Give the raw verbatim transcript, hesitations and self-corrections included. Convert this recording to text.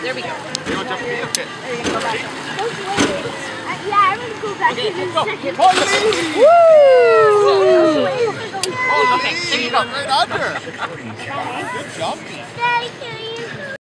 there we go. You want to jump me? Okay. There you go back. Uh, yeah, I'm going to go back Okay, to let's the go. second. Woo! Oh, okay, there you go. Right under. Good jumping. Daddy, can you